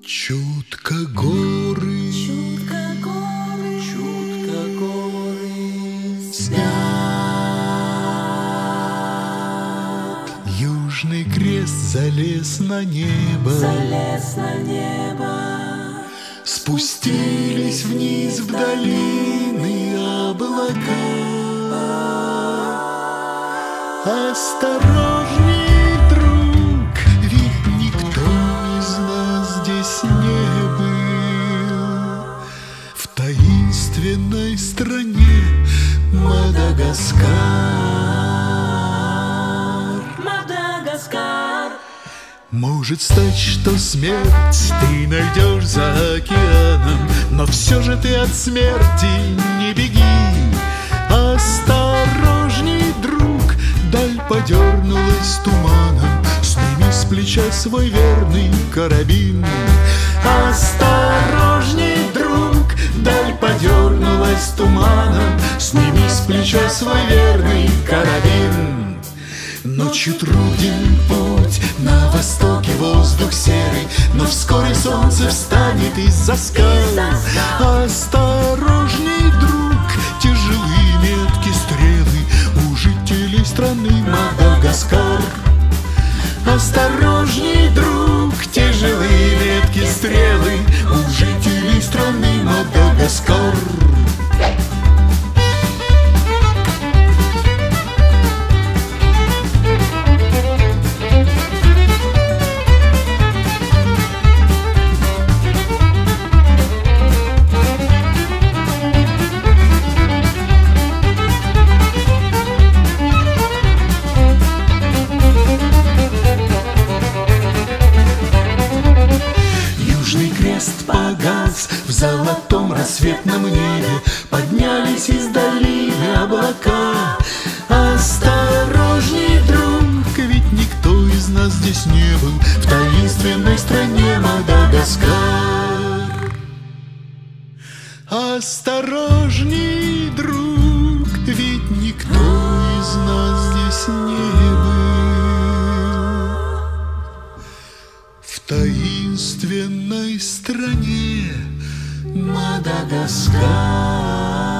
Чутко горы, чутко горы снят. Южный крест залез на небо, спустились вниз в долины облака. Осторожней, друг, ведь никто из нас здесь не был. В таинственной стране Мадагаскар. Может стать, что смерть ты найдешь за океаном, но все же ты от смерти не беги. Осторожней, друг, даль подернулась туманом, сними с плеча свой верный карабин. Осторожней, друг, даль подернулась туманом, сними с плеча свой верный карабин. Ночью труден путь, на востоке воздух серый, но вскоре солнце встанет из-за скал. Осторожней, друг, тяжелые метки стрелы у жителей страны Мадагаскар. Осторожней, друг, тяжелые метки стрелы у жителей страны Мадагаскар. Погас в золотом рассветном небе, поднялись из долины облака. Осторожней, друг, ведь никто из нас здесь не был в таинственной стране Мадагаскар. Осторожней, друг, ведь никто из нас здесь не был в таинственной стране Мадагаскар.